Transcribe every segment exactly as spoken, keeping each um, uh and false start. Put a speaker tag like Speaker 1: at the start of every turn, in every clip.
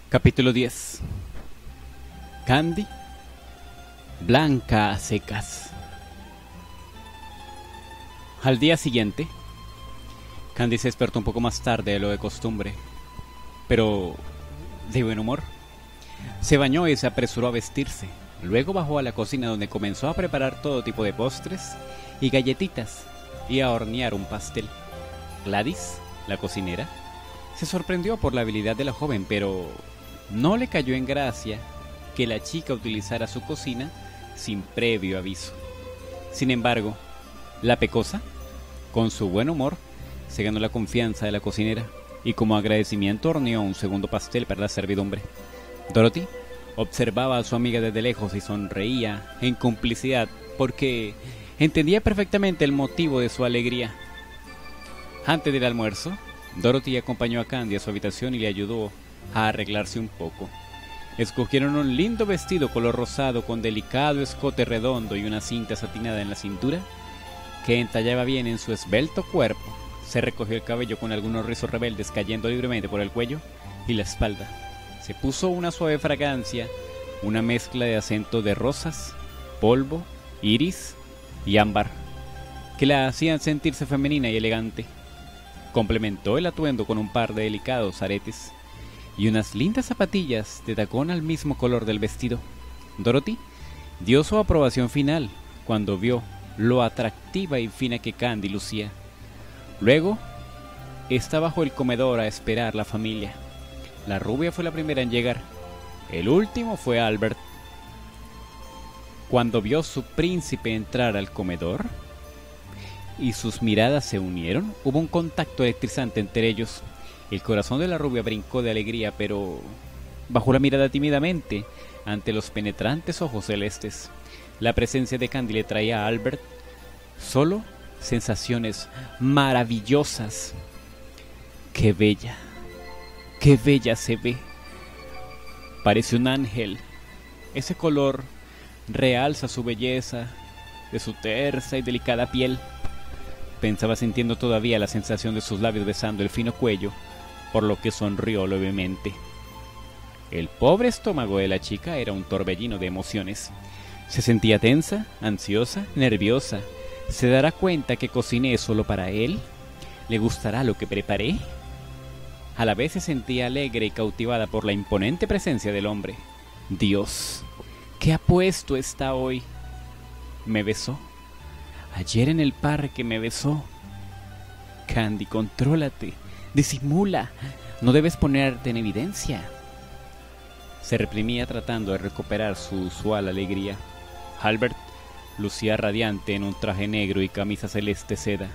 Speaker 1: Capítulo diez. Candy, blanca a secas. Al día siguiente, Candy se despertó un poco más tarde de lo de costumbre, pero de buen humor. Se bañó y se apresuró a vestirse. Luego bajó a la cocina, donde comenzó a preparar todo tipo de postres y galletitas y a hornear un pastel. Gladys, la cocinera, se sorprendió por la habilidad de la joven, pero no le cayó en gracia que la chica utilizara su cocina sin previo aviso. Sin embargo, la pecosa, con su buen humor, se ganó la confianza de la cocinera y como agradecimiento horneó un segundo pastel para la servidumbre. Dorothy observaba a su amiga desde lejos y sonreía en complicidad porque entendía perfectamente el motivo de su alegría. Antes del almuerzo, Dorothy acompañó a Candy a su habitación y le ayudó a arreglarse un poco. Escogieron un lindo vestido color rosado con delicado escote redondo y una cinta satinada en la cintura que entallaba bien en su esbelto cuerpo. Se recogió el cabello con algunos rizos rebeldes cayendo libremente por el cuello y la espalda. Se puso una suave fragancia, una mezcla de acento de rosas, polvo, iris y ámbar, que la hacían sentirse femenina y elegante. Complementó el atuendo con un par de delicados aretes y unas lindas zapatillas de tacón al mismo color del vestido. Dorothy dio su aprobación final cuando vio lo atractiva y fina que Candy lucía. Luego, está bajo el comedor a esperar la familia. La rubia fue la primera en llegar. El último fue Albert. Cuando vio su príncipe entrar al comedor y sus miradas se unieron, hubo un contacto electrizante entre ellos. El corazón de la rubia brincó de alegría, pero bajó la mirada tímidamente ante los penetrantes ojos celestes. La presencia de Candy le traía a Albert solo sensaciones maravillosas. ¡Qué bella! ¡Qué bella se ve! Parece un ángel. Ese color realza su belleza de su tersa y delicada piel. Pensaba sintiendo todavía la sensación de sus labios besando el fino cuello, por lo que sonrió levemente. El pobre estómago de la chica era un torbellino de emociones. Se sentía tensa, ansiosa, nerviosa. ¿Se dará cuenta que cociné solo para él? ¿Le gustará lo que preparé? A la vez se sentía alegre y cautivada por la imponente presencia del hombre. Dios, qué apuesto está hoy. Me besó. Ayer en el parque me besó. Candy, contrólate. Disimula. No debes ponerte en evidencia. Se reprimía tratando de recuperar su usual alegría. Albert lucía radiante en un traje negro y camisa celeste seda.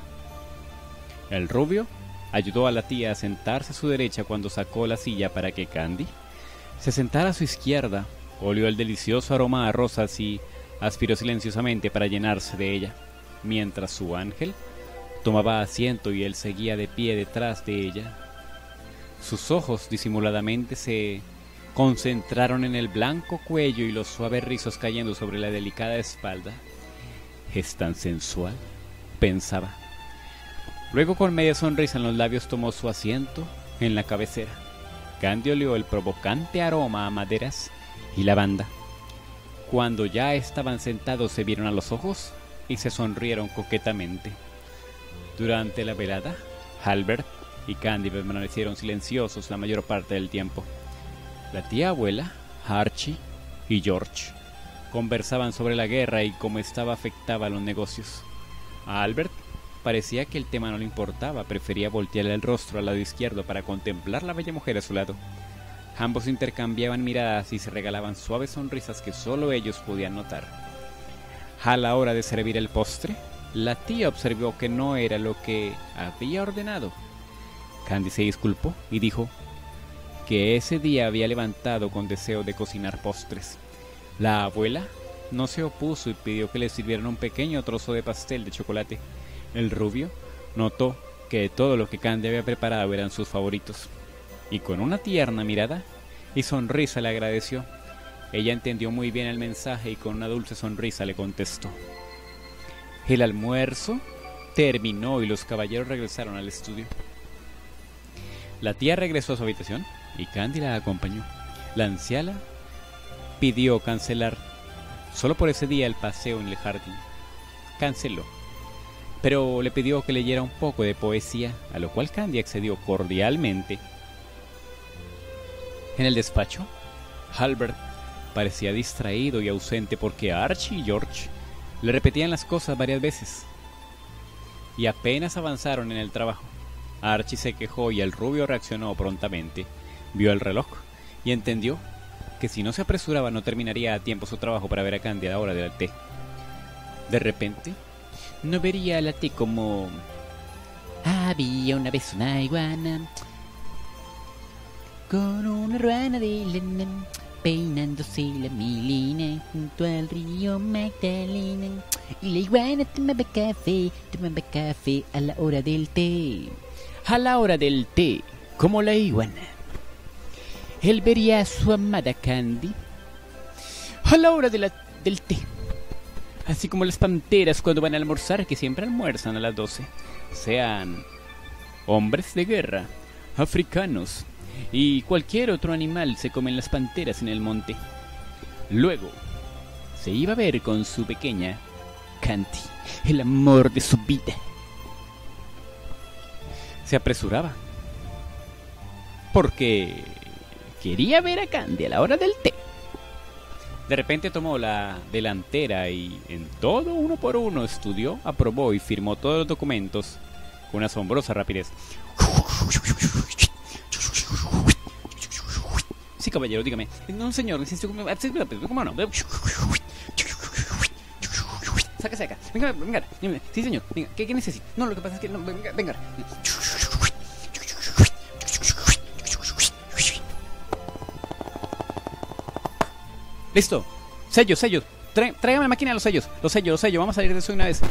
Speaker 1: El rubio ayudó a la tía a sentarse a su derecha cuando sacó la silla para que Candy se sentara a su izquierda. Olió el delicioso aroma a rosas y aspiró silenciosamente para llenarse de ella, mientras su ángel tomaba asiento y él seguía de pie detrás de ella. Sus ojos disimuladamente se concentraron en el blanco cuello y los suaves rizos cayendo sobre la delicada espalda. Es tan sensual, pensaba. Luego, con media sonrisa en los labios, tomó su asiento en la cabecera. Candy olió el provocante aroma a maderas y lavanda. Cuando ya estaban sentados, se vieron a los ojos y se sonrieron coquetamente. Durante la velada, Albert y Candy permanecieron silenciosos la mayor parte del tiempo. La tía abuela, Archie y George conversaban sobre la guerra y cómo estaba afectaba a los negocios. A Albert parecía que el tema no le importaba, prefería voltear el rostro al lado izquierdo para contemplar la bella mujer a su lado. Ambos intercambiaban miradas y se regalaban suaves sonrisas que solo ellos podían notar. A la hora de servir el postre, la tía observó que no era lo que había ordenado. Candy se disculpó y dijo que ese día había levantado con deseo de cocinar postres. La abuela no se opuso y pidió que le sirvieran un pequeño trozo de pastel de chocolate. El rubio notó que todo lo que Candy había preparado eran sus favoritos, y con una tierna mirada y sonrisa le agradeció. Ella entendió muy bien el mensaje y con una dulce sonrisa le contestó. El almuerzo terminó y los caballeros regresaron al estudio. La tía regresó a su habitación y Candy la acompañó. La anciana pidió cancelar solo por ese día el paseo en el jardín. Canceló, pero le pidió que leyera un poco de poesía, a lo cual Candy accedió cordialmente. En el despacho, Albert parecía distraído y ausente porque Archie y George le repetían las cosas varias veces. Y apenas avanzaron en el trabajo, Archie se quejó y el rubio reaccionó prontamente. Vio el reloj y entendió que si no se apresuraba no terminaría a tiempo su trabajo para ver a Candy a la hora del té. De repente, no vería a la té como... Había una vez una iguana con una ruana de lana, peinándose la milina junto al río Magdalena. Y la iguana tomaba café, tomaba café a la hora del té. A la hora del té, como la iguana, él vería a su amada Candy a la hora de la, del té. Así como las panteras cuando van a almorzar, que siempre almuerzan a las doce. Sean hombres de guerra, africanos y cualquier otro animal, se comen las panteras en el monte. Luego se iba a ver con su pequeña Candy, el amor de su vida. Se apresuraba porque quería ver a Candy a la hora del té. De repente tomó la delantera y en todo uno por uno estudió, aprobó y firmó todos los documentos con una asombrosa rapidez. Sí, caballero, dígame. No, señor, ¿cómo no? Sáquese acá. Venga, venga. Sí, señor. Venga, ¿qué, qué necesita? No, lo que pasa es que... No, venga, venga. Listo. Sellos, sellos. Trá, tráigame máquina de los sellos. Los sellos, los sellos. Vamos a salir de eso una vez.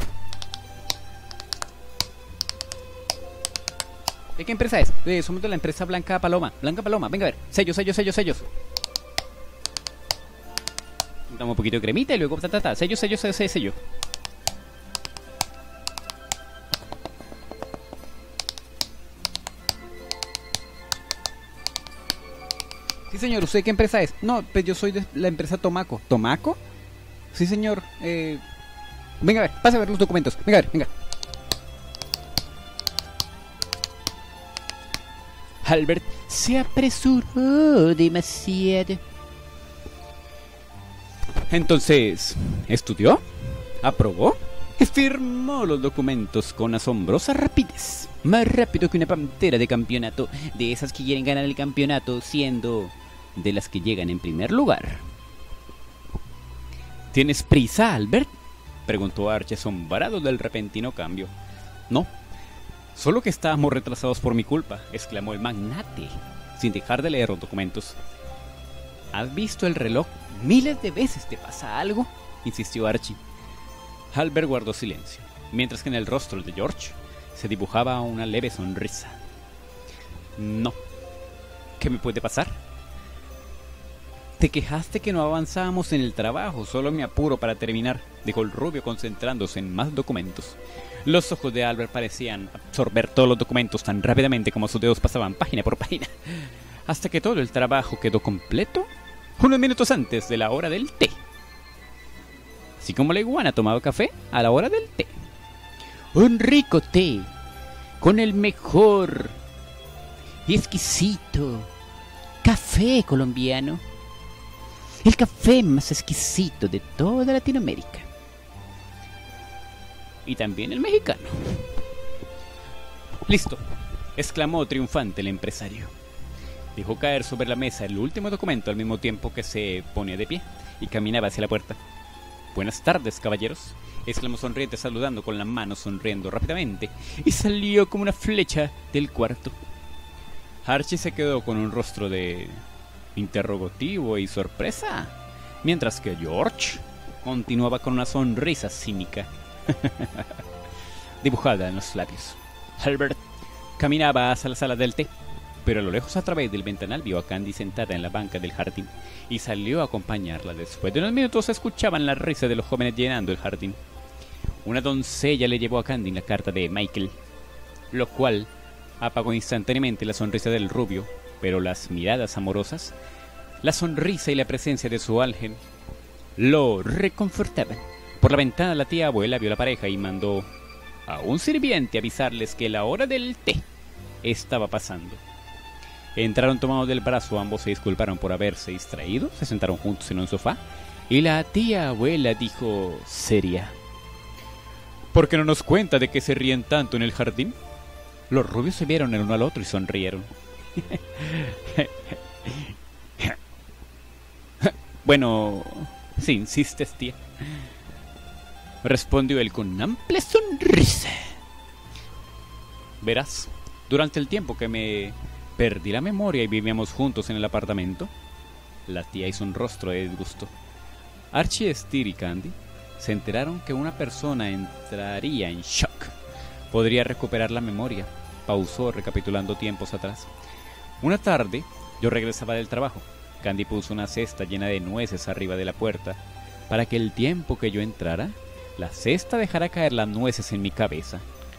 Speaker 1: ¿De qué empresa es? Eh, somos de la empresa Blanca Paloma. Blanca Paloma. Venga a ver. Sellos, sellos, sellos, sellos. Damos un poquito de cremita y luego ta, ta, ta. Sellos, sellos, sellos, sellos. Sello. Sí, señor, ¿usted qué empresa es? No, pues yo soy de la empresa Tomaco. ¿Tomaco? Sí, señor. Eh... Venga a ver, pase a ver los documentos. Venga a ver, venga. Albert se apresuró demasiado. Entonces, ¿estudió? ¿Aprobó? Y firmó los documentos con asombrosa rapidez. Más rápido que una pantera de campeonato, de esas que quieren ganar el campeonato siendo de las que llegan en primer lugar. ¿Tienes prisa, Albert?, preguntó Archie, asombrado del repentino cambio. No, solo que estábamos retrasados por mi culpa, exclamó el magnate, sin dejar de leer los documentos. ¿Has visto el reloj miles de veces? ¿Te pasa algo?, insistió Archie. Albert guardó silencio, mientras que en el rostro de George se dibujaba una leve sonrisa. No. ¿Qué me puede pasar? Te quejaste que no avanzábamos en el trabajo, solo me apuro para terminar, dijo el rubio concentrándose en más documentos. Los ojos de Albert parecían absorber todos los documentos tan rápidamente como sus dedos pasaban página por página, hasta que todo el trabajo quedó completo unos minutos antes de la hora del té. Así como la iguana tomaba café a la hora del té. Un rico té, con el mejor y exquisito café colombiano. El café más exquisito de toda Latinoamérica. Y también el mexicano. Listo, exclamó triunfante el empresario. Dejó caer sobre la mesa el último documento al mismo tiempo que se ponía de pie y caminaba hacia la puerta. Buenas tardes, caballeros, exclamó sonriente, saludando con la mano, sonriendo rápidamente, y salió como una flecha del cuarto. Archie se quedó con un rostro de interrogativo y sorpresa, mientras que George continuaba con una sonrisa cínica dibujada en los labios. Albert caminaba hacia la sala del té, pero a lo lejos, a través del ventanal, vio a Candy sentada en la banca del jardín y salió a acompañarla. Después de unos minutos se escuchaban las risas de los jóvenes llenando el jardín. Una doncella le llevó a Candy la carta de Michael, lo cual apagó instantáneamente la sonrisa del rubio, pero las miradas amorosas La sonrisa y la presencia de su ángel lo reconfortaban. Por la ventana la tía abuela vio a la pareja y mandó a un sirviente a avisarles que la hora del té estaba pasando. Entraron tomados del brazo, ambos se disculparon por haberse distraído, se sentaron juntos en un sofá y la tía abuela dijo seria: ¿por qué no nos cuenta de qué se ríen tanto en el jardín? Los rubios se vieron el uno al otro y sonrieron. Bueno, si insistes, tía, respondió él con una amplia sonrisa. Verás, durante el tiempo que me perdí la memoria y vivíamos juntos en el apartamento, la tía hizo un rostro de disgusto. Archie, Steer y Candy se enteraron que una persona entraría en shock. Podría recuperar la memoria. Pausó recapitulando tiempos atrás. Una tarde, yo regresaba del trabajo. Candy puso una cesta llena de nueces arriba de la puerta para que el tiempo que yo entrara, la cesta dejara caer las nueces en mi cabeza.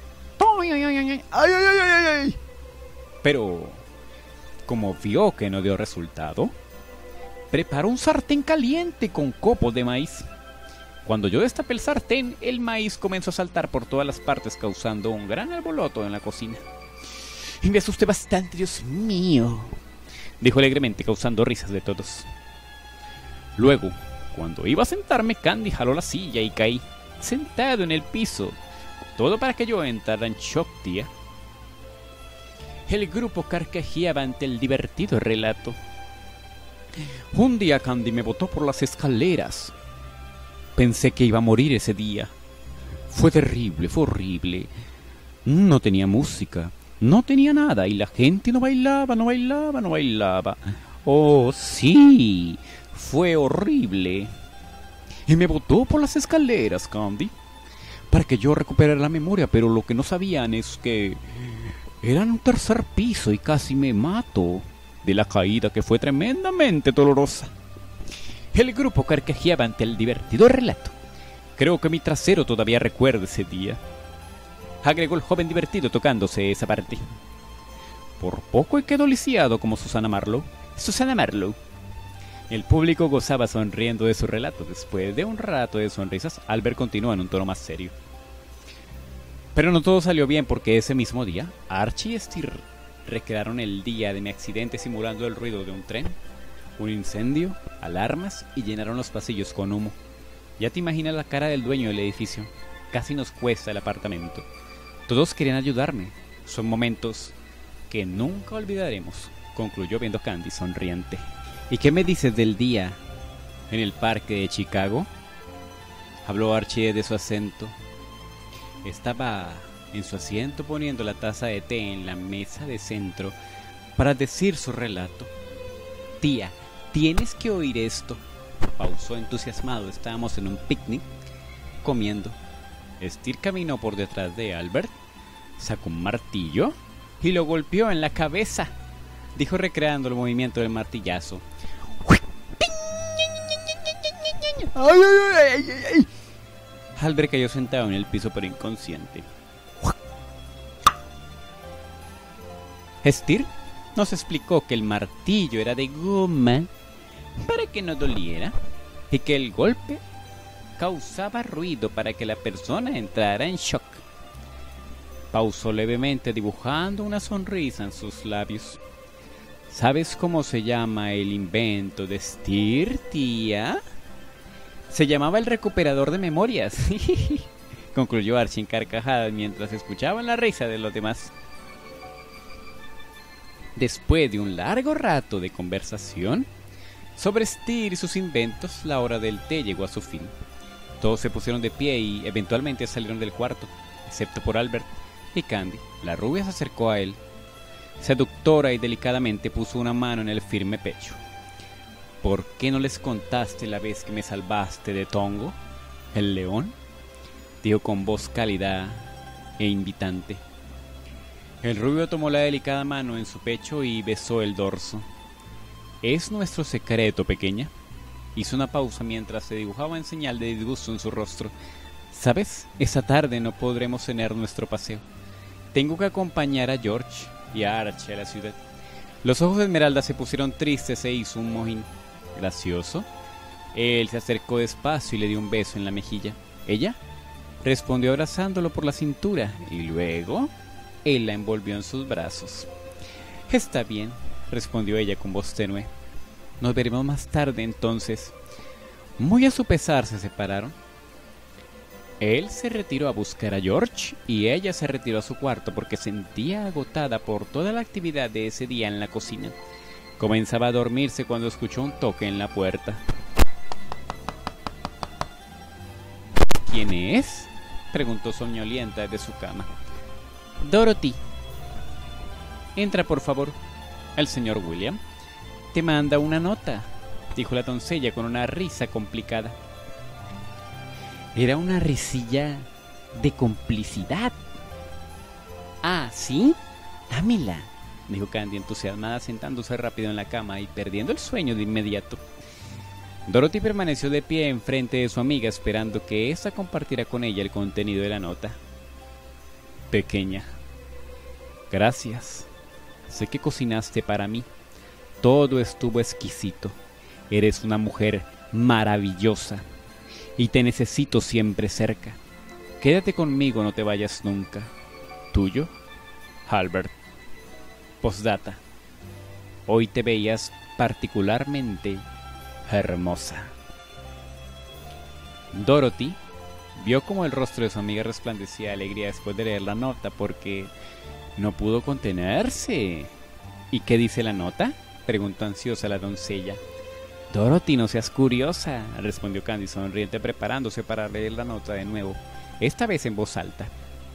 Speaker 1: Pero, como vio que no dio resultado, preparó un sartén caliente con copos de maíz. Cuando yo destapé el sartén, el maíz comenzó a saltar por todas las partes, causando un gran alboroto en la cocina. Y me asusté bastante, Dios mío, dijo alegremente, causando risas de todos. Luego, cuando iba a sentarme, Candy jaló la silla y caí, sentado en el piso. Todo para que yo entrara en shock, tía. El grupo carcajeaba ante el divertido relato. Un día Candy me botó por las escaleras. Pensé que iba a morir ese día. Fue terrible, fue horrible. No tenía música, no tenía nada, y la gente no bailaba, no bailaba, no bailaba. Oh, sí, fue horrible. Y me botó por las escaleras, Candy, para que yo recuperara la memoria, pero lo que no sabían es que era en un tercer piso y casi me mato de la caída, que fue tremendamente dolorosa. El grupo carcajeaba ante el divertido relato. Creo que mi trasero todavía recuerda ese día, agregó el joven divertido tocándose esa parte. Por poco y quedó lisiado como Susana Marlowe. Susana Marlowe. El público gozaba sonriendo de su relato. Después de un rato de sonrisas, Albert continuó en un tono más serio. Pero no todo salió bien, porque ese mismo día, Archie y Steer recrearon el día de mi accidente simulando el ruido de un tren, un incendio, alarmas, y llenaron los pasillos con humo. Ya te imaginas la cara del dueño del edificio. Casi nos cuesta el apartamento. Todos querían ayudarme. Son momentos que nunca olvidaremos, concluyó viendo a Candy sonriente. ¿Y qué me dices del día en el parque de Chicago? Habló Archie de su acento. Estaba en su asiento poniendo la taza de té en la mesa de centro para decir su relato. Tía, tienes que oír esto. Pausó entusiasmado. Estábamos en un picnic comiendo. Steer caminó por detrás de Albert, sacó un martillo y lo golpeó en la cabeza, dijo recreando el movimiento del martillazo. ¡Ay, ay, ay, ay! Albert cayó sentado en el piso pero inconsciente. Steer nos explicó que el martillo era de goma para que no doliera y que el golpe causaba ruido para que la persona entrara en shock. Pausó levemente, dibujando una sonrisa en sus labios. ¿Sabes cómo se llama el invento de Steer, tía? Se llamaba el recuperador de memorias, concluyó Archie en carcajadas mientras escuchaban la risa de los demás. Después de un largo rato de conversación sobre Steer y sus inventos, la hora del té llegó a su fin. Todos se pusieron de pie y eventualmente salieron del cuarto, excepto por Albert y Candy. La rubia se acercó a él, seductora, y delicadamente puso una mano en el firme pecho. ¿Por qué no les contaste la vez que me salvaste de Tongo, el león?, dijo con voz cálida e invitante. El rubio tomó la delicada mano en su pecho y besó el dorso. ¿Es nuestro secreto, pequeña? Hizo una pausa mientras se dibujaba en señal de disgusto en su rostro. ¿Sabes? Esa tarde no podremos tener nuestro paseo. Tengo que acompañar a George y a Archie a la ciudad. Los ojos de Esmeralda se pusieron tristes e hizo un mojín gracioso. Él se acercó despacio y le dio un beso en la mejilla. Ella respondió abrazándolo por la cintura y luego él la envolvió en sus brazos. Está bien, respondió ella con voz tenue. Nos veremos más tarde entonces. Muy a su pesar se separaron. Él se retiró a buscar a George y ella se retiró a su cuarto porque sentía agotada por toda la actividad de ese día en la cocina. Comenzaba a dormirse cuando escuchó un toque en la puerta. ¿Quién es?, preguntó soñolienta desde su cama. Dorothy. Entra, por favor. El señor William te manda una nota, dijo la doncella con una risa complicada. Era una risilla de complicidad. Ah, ¿sí? Dámela, dijo Candy entusiasmada, sentándose rápido en la cama y perdiendo el sueño de inmediato. Dorothy permaneció de pie enfrente de su amiga esperando que ésta compartiera con ella el contenido de la nota. Pequeña, gracias. Sé que cocinaste para mí. Todo estuvo exquisito. Eres una mujer maravillosa y te necesito siempre cerca. Quédate conmigo, no te vayas nunca. Tuyo, Albert. Postdata. Hoy te veías particularmente hermosa. Dorothy vio como el rostro de su amiga resplandecía de alegría después de leer la nota porque no pudo contenerse. ¿Y qué dice la nota?, preguntó ansiosa la doncella. Dorothy, no seas curiosa, respondió Candy sonriente, preparándose para leer la nota de nuevo, esta vez en voz alta.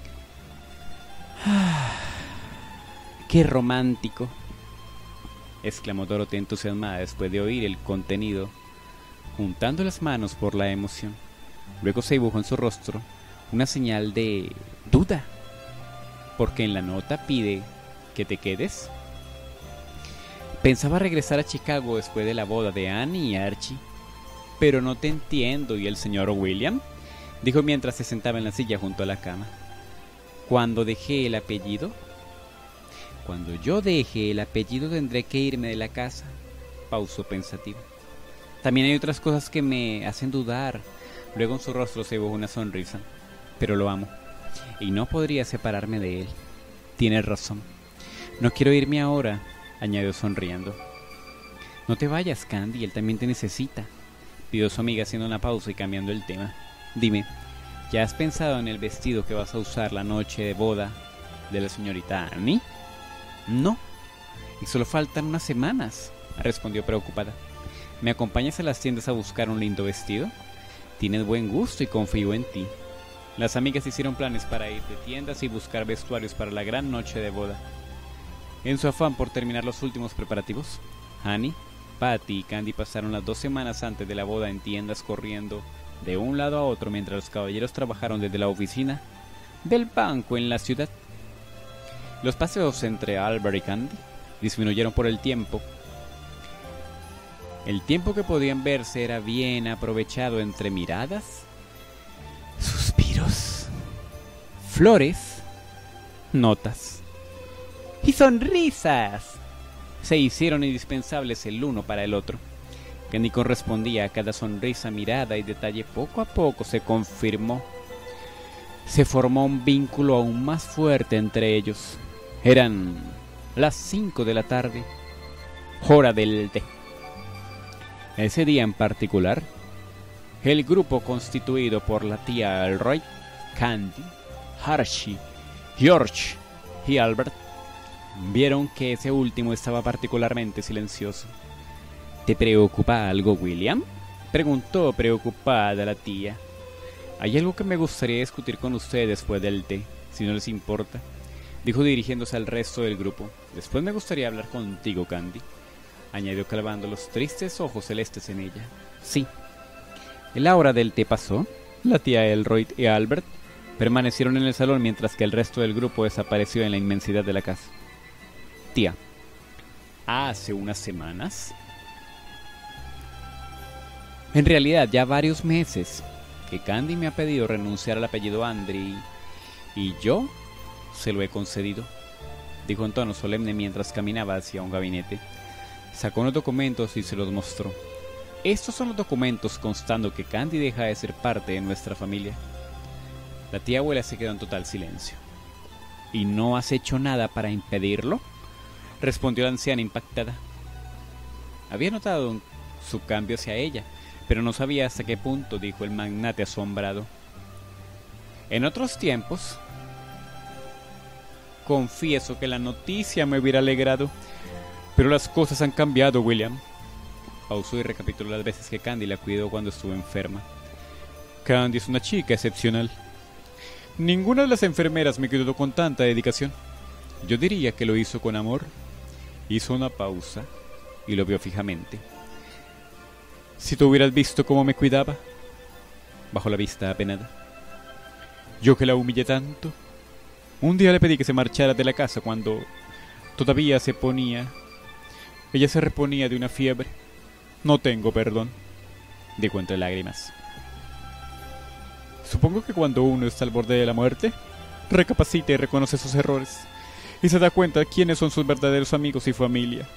Speaker 1: Ah, ¡qué romántico!, exclamó Dorothy entusiasmada después de oír el contenido, juntando las manos por la emoción. Luego se dibujó en su rostro una señal de duda, porque en la nota pide que te quedes. Pensaba regresar a Chicago después de la boda de Annie y Archie. Pero no te entiendo, ¿y el señor William?, dijo mientras se sentaba en la silla junto a la cama. Cuando dejé el apellido, cuando yo deje el apellido tendré que irme de la casa, pausó pensativo. También hay otras cosas que me hacen dudar. Luego en su rostro se dibujó una sonrisa. Pero lo amo, y no podría separarme de él. Tienes razón. No quiero irme ahora, añadió sonriendo. No te vayas, Candy, él también te necesita, pidió su amiga haciendo una pausa y cambiando el tema. Dime, ¿ya has pensado en el vestido que vas a usar la noche de boda de la señorita Annie? No, y solo faltan unas semanas, respondió preocupada. ¿Me acompañas a las tiendas a buscar un lindo vestido? Tienes buen gusto y confío en ti. Las amigas hicieron planes para ir de tiendas y buscar vestuarios para la gran noche de boda. En su afán por terminar los últimos preparativos, Annie, Patty y Candy pasaron las dos semanas antes de la boda en tiendas corriendo de un lado a otro mientras los caballeros trabajaron desde la oficina del banco en la ciudad. Los paseos entre Albert y Candy disminuyeron por el tiempo. El tiempo que podían verse era bien aprovechado entre miradas, suspiros, flores, notas y sonrisas. Se hicieron indispensables el uno para el otro. Candy correspondía a cada sonrisa, mirada y detalle. Poco a poco se confirmó. Se formó un vínculo aún más fuerte entre ellos. Eran las cinco de la tarde, hora del té. Ese día en particular, el grupo constituido por la tía Elroy, Candy, Archie, George y Albert vieron que ese último estaba particularmente silencioso. ¿Te preocupa algo, William?, preguntó preocupada la tía. Hay algo que me gustaría discutir con ustedes después del té, si no les importa, dijo dirigiéndose al resto del grupo. Después me gustaría hablar contigo, Candy, añadió clavando los tristes ojos celestes en ella. Sí. La hora del té pasó. La tía Elroy y Albert permanecieron en el salón mientras que el resto del grupo desapareció en la inmensidad de la casa. Tía, ¿hace unas semanas? En realidad ya varios meses que Candy me ha pedido renunciar al apellido Andre y, y yo se lo he concedido. dijo en tono solemne mientras caminaba hacia un gabinete. Sacó unos documentos y se los mostró. Estos son los documentos constando que Candy deja de ser parte de nuestra familia. La tía abuela se quedó en total silencio. ¿Y no has hecho nada para impedirlo?, respondió la anciana impactada. Había notado su cambio hacia ella, pero no sabía hasta qué punto, dijo el magnate asombrado. En otros tiempos, confieso que la noticia me hubiera alegrado, pero las cosas han cambiado, William. Pausó y recapituló las veces que Candy la cuidó cuando estuvo enferma. Candy es una chica excepcional. Ninguna de las enfermeras me cuidó con tanta dedicación. Yo diría que lo hizo con amor. Hizo una pausa y lo vio fijamente. Si tú hubieras visto cómo me cuidaba, bajó la vista apenada. Yo que la humillé tanto. Un día le pedí que se marchara de la casa cuando todavía se ponía... Ella se reponía de una fiebre. No tengo perdón, dijo entre lágrimas. Supongo que cuando uno está al borde de la muerte, recapacita y reconoce sus errores, y se da cuenta de quiénes son sus verdaderos amigos y familia.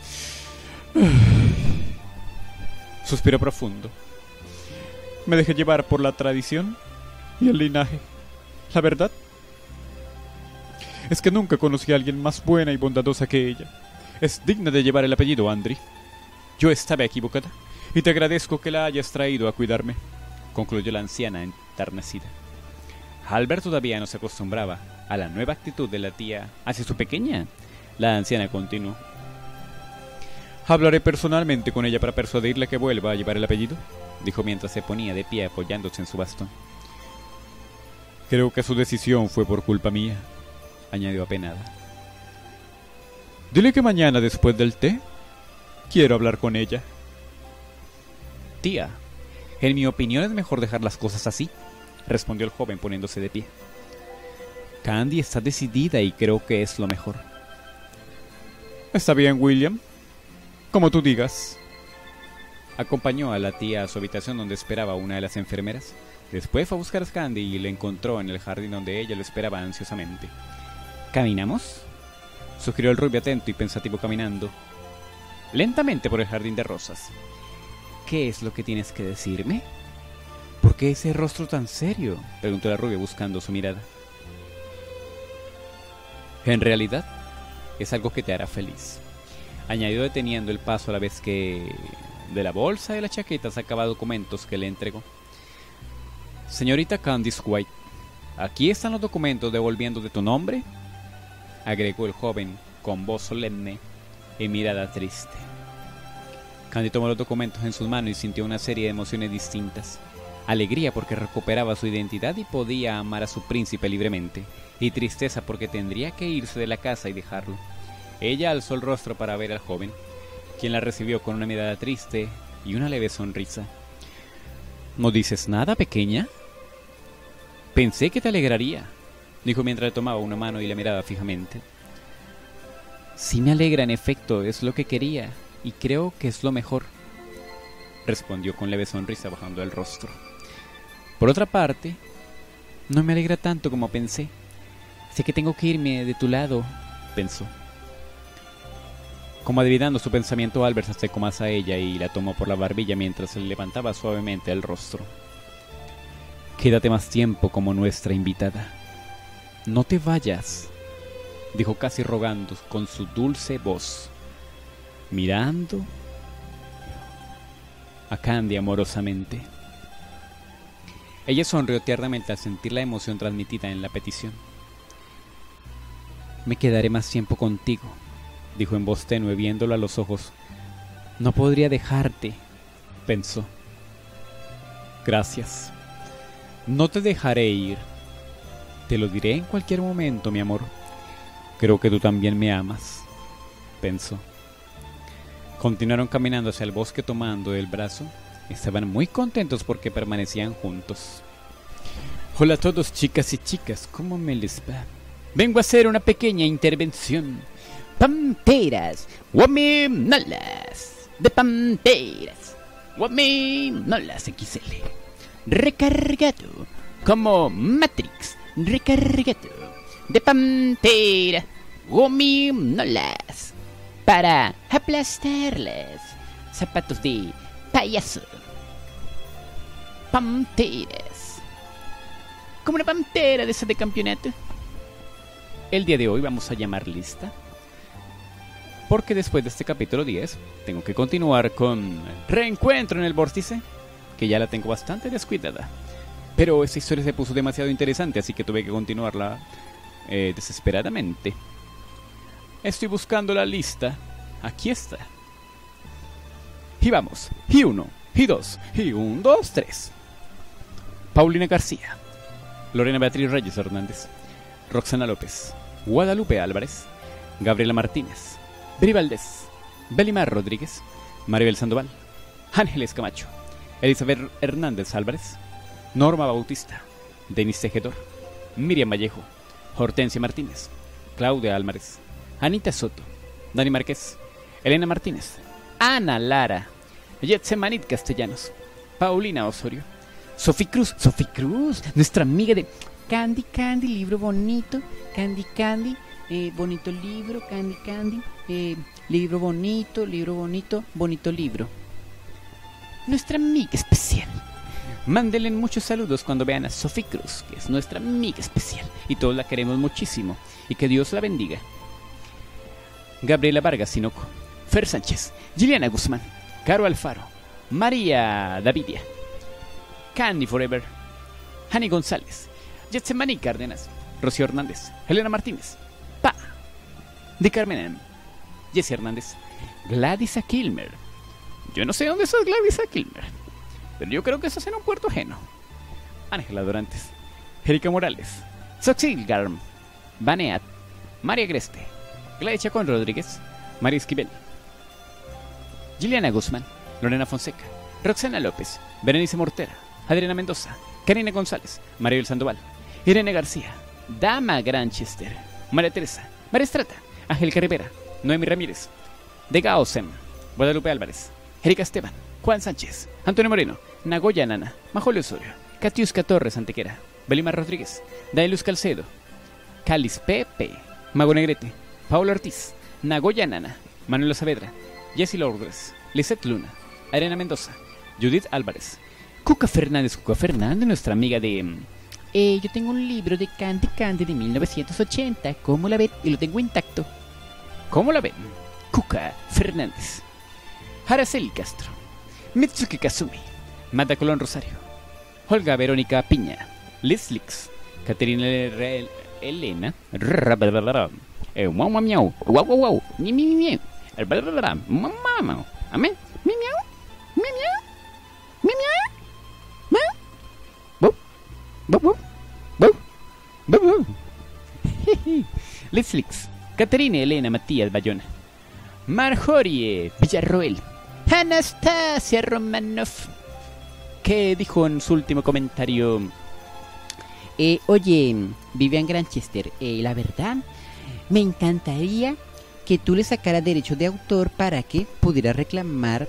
Speaker 1: Suspiró profundo. Me dejé llevar por la tradición y el linaje. La verdad es que nunca conocí a alguien más buena y bondadosa que ella. Es digna de llevar el apellido Andry. Yo estaba equivocada, y te agradezco que la hayas traído a cuidarme, concluyó la anciana enternecida. Albert todavía no se acostumbraba a la nueva actitud de la tía hacia su pequeña. La anciana continuó. Hablaré personalmente con ella para persuadirla que vuelva a llevar el apellido, dijo mientras se ponía de pie apoyándose en su bastón. Creo que su decisión fue por culpa mía, añadió apenada. Dile que mañana después del té quiero hablar con ella. Tía, en mi opinión es mejor dejar las cosas así, respondió el joven poniéndose de pie. Candy está decidida y creo que es lo mejor. Está bien, William. Como tú digas. Acompañó a la tía a su habitación donde esperaba una de las enfermeras. Después fue a buscar a Candy y la encontró en el jardín donde ella lo esperaba ansiosamente. ¿Caminamos?, sugirió el rubio atento y pensativo caminando lentamente por el jardín de rosas. ¿Qué es lo que tienes que decirme? ¿Por qué ese rostro tan serio?, preguntó la rubia buscando su mirada. En realidad, es algo que te hará feliz, añadió deteniendo el paso a la vez que de la bolsa de la chaqueta sacaba documentos que le entregó. Señorita Candice White, aquí están los documentos devolviendo de tu nombre, agregó el joven con voz solemne y mirada triste. Candy tomó los documentos en sus manos y sintió una serie de emociones distintas. Alegría porque recuperaba su identidad y podía amar a su príncipe libremente, y tristeza porque tendría que irse de la casa y dejarlo. Ella alzó el rostro para ver al joven, quien la recibió con una mirada triste y una leve sonrisa. ¿No dices nada, pequeña? Pensé que te alegraría, dijo mientras le tomaba una mano y la miraba fijamente. Sí me alegra, en efecto, es lo que quería, y creo que es lo mejor, respondió con leve sonrisa bajando el rostro. Por otra parte, no me alegra tanto como pensé. Sé que tengo que irme de tu lado, pensó. Como adivinando su pensamiento, Albert se acercó más a ella y la tomó por la barbilla mientras le levantaba suavemente el rostro. Quédate más tiempo como nuestra invitada. No te vayas, dijo casi rogando con su dulce voz, mirando a Candy amorosamente. Ella sonrió tiernamente al sentir la emoción transmitida en la petición. Me quedaré más tiempo contigo, dijo en voz tenue viéndolo a los ojos. No podría dejarte, pensó. Gracias. No te dejaré ir. Te lo diré en cualquier momento, mi amor. Creo que tú también me amas, pensó. Continuaron caminando hacia el bosque tomando el brazo. Estaban muy contentos porque permanecían juntos. Hola a todos, chicas y chicas, ¿cómo me les va? Vengo a hacer una pequeña intervención. Panteras, guaminolas, de panteras, guaminolas equis ele. Recargado, como Matrix, recargado, de pantera,
Speaker 2: gominolas para aplastarlas, zapatos de payaso, panteras, como una pantera de esa de campeonato.
Speaker 1: El día de hoy vamos a llamar lista, porque después de este capítulo diez tengo que continuar con Reencuentro en el Vórtice, que ya la tengo bastante descuidada. Pero esta historia se puso demasiado interesante, así que tuve que continuarla eh, desesperadamente. Estoy buscando la lista. Aquí está. Y vamos. Y uno, y dos, y un, dos, tres. Paulina García, Lorena Beatriz Reyes Hernández, Roxana López, Guadalupe Álvarez, Gabriela Martínez, Bri Valdés, Belimar Rodríguez, Maribel Sandoval, Ángeles Camacho, Elizabeth Hernández Álvarez, Norma Bautista, Denis Tejedor, Miriam Vallejo, Hortensia Martínez, Claudia Álvarez, Anita Soto, Dani Márquez, Elena Martínez, Ana Lara, Yetsemanit Castellanos, Paulina Osorio, Sofi Cruz, Sofi Cruz, nuestra amiga de Candy Candy, libro bonito, Candy Candy, eh, bonito libro, Candy Candy, eh, libro bonito, libro bonito, bonito libro. Nuestra amiga especial. Mándenle muchos saludos cuando vean a Sofi Cruz, que es nuestra amiga especial, y todos la queremos muchísimo, y que Dios la bendiga. Gabriela Vargas Sinoco, Fer Sánchez, Giliana Guzmán, Caro Alfaro, María Davidia, Candy Forever, Hani González, Yetsemani Cárdenas, Rocío Hernández, Helena Martínez, Pa, Di Carmen M, Jessie Hernández, Gladys Aquilmer. Yo no sé dónde está Gladys Aquilmer, pero yo creo que estás en un puerto ajeno. Ángela Dorantes, Erika Morales, Soxil Garm, Baneat, María Greste, Gladys Chacón Rodríguez, María Esquivel, Giliana Guzmán, Lorena Fonseca, Roxana López, Berenice Mortera, Adriana Mendoza, Karina González, Maribel Sandoval, Irene García, Dama Granchester, María Teresa, María Estrata, Ángel Rivera, Noemi Ramírez, Dega Osem, Guadalupe Álvarez, Erika Esteban, Juan Sánchez, Antonio Moreno, Nagoya Nana, Majolio Osorio, Catiusca Torres Antequera, Belimar Rodríguez, Dailuz Calcedo, Calis Pepe, Mago Negrete, Paula Ortiz, Nagoya Nana, Manuela Saavedra, Jessie Lourdes, Lisette Luna, Arena Mendoza, Judith Álvarez, Cuca Fernández, Cuca Fernández, nuestra amiga de...
Speaker 2: Eh, yo tengo un libro de Candy Candy de mil novecientos ochenta, ¿cómo la ven? Y lo tengo intacto.
Speaker 1: ¿Cómo la ven? Cuca Fernández, Araceli Castro, Mitsuki Kazumi, Mata Colón Rosario, Olga Verónica Piña, Liz Lix, Caterina Elena, eh, wow, wow, miau, wow, wow, wow, mi, mi, mi, mi, mamá, amén, mi, miau, mi, miau, mi, miau, wow, wow, wow, wow, wow, Liz Lix, Caterina Elena Matías Bayona, Marjorie Villarroel, Anastasia Romanoff, que dijo en su último comentario:
Speaker 2: eh, Oye, Vivian Granchester, eh, la verdad, me encantaría que tú le sacaras derechos de autor para que pudiera reclamar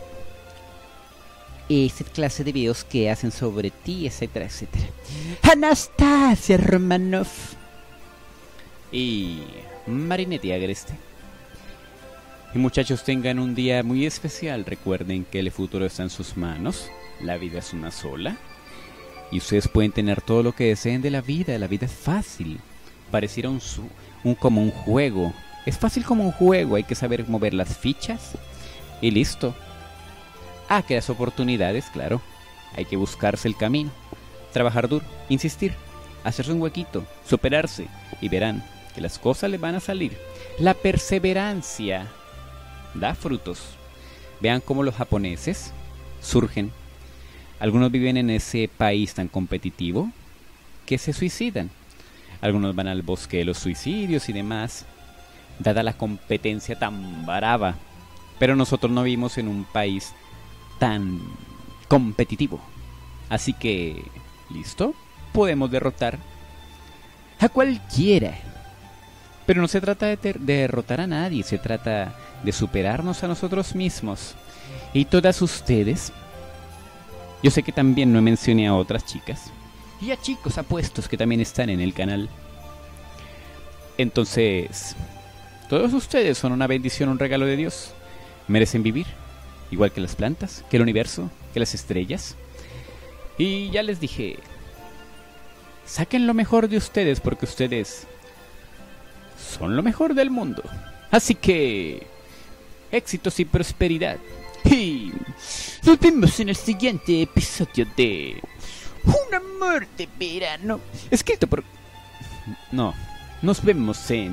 Speaker 2: esa clase de videos que hacen sobre ti, etcétera, etcétera. Anastasia Romanoff
Speaker 1: y Marinetti Agreste. Y muchachos, tengan un día muy especial. Recuerden que el futuro está en sus manos. La vida es una sola. Y ustedes pueden tener todo lo que deseen de la vida. La vida es fácil. Pareciera un, un como un juego. Es fácil como un juego. Hay que saber mover las fichas. Y listo. Ah, que las oportunidades, claro. Hay que buscarse el camino. Trabajar duro. Insistir. Hacerse un huequito. Superarse. Y verán que las cosas les van a salir. La perseverancia da frutos. Vean cómo los japoneses surgen. Algunos viven en ese país tan competitivo que se suicidan. Algunos van al bosque de los suicidios y demás, dada la competencia tan brava. Pero nosotros no vivimos en un país tan competitivo. Así que, ¿listo? Podemos derrotar a cualquiera. Pero no se trata de, de derrotar a nadie, se trata de superarnos a nosotros mismos. Y todas ustedes, yo sé que también no mencioné a otras chicas, y a chicos apuestos que también están en el canal. Entonces, Todos ustedes son una bendición, un regalo de Dios. Merecen vivir, igual que las plantas, que el universo, que las estrellas. Y ya les dije, saquen lo mejor de ustedes porque ustedes son lo mejor del mundo. Así que, éxitos y prosperidad. Y nos vemos en el siguiente episodio de Un amor de verano, escrito por... No, nos vemos en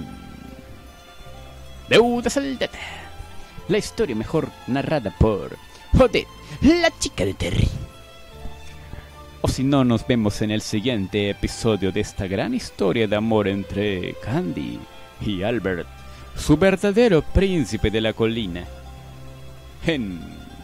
Speaker 1: Deuda Saldada, la historia mejor narrada por Odette, la chica de Terry. O si no, nos vemos en el siguiente episodio de esta gran historia de amor entre Candy y Albert, su verdadero príncipe de la colina, en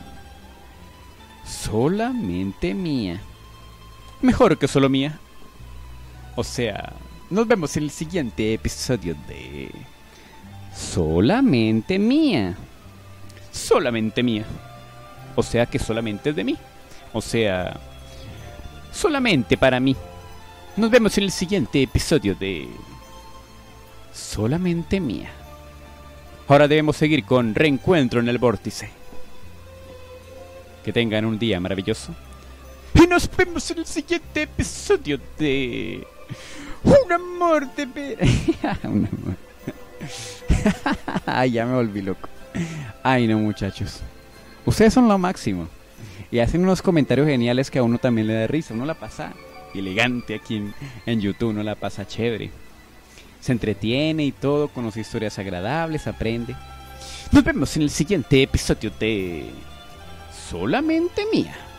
Speaker 1: Solamente Mía. Mejor que solo mía. O sea, nos vemos en el siguiente episodio de Solamente Mía. Solamente mía. O sea que solamente es de mí. O sea, solamente para mí. Nos vemos en el siguiente episodio de Solamente Mía. Ahora debemos seguir con Reencuentro en el Vórtice. Que tengan un día maravilloso. Y nos vemos en el siguiente episodio de Un amor de ver... Un amor. Ay, ya me volví loco. Ay, no, muchachos. Ustedes son lo máximo. Y hacen unos comentarios geniales que a uno también le da risa. Uno la pasa elegante aquí en, en YouTube. Uno la pasa chévere. Se entretiene y todo, conoce historias agradables, aprende. Nos vemos en el siguiente episodio de Solamente Mía.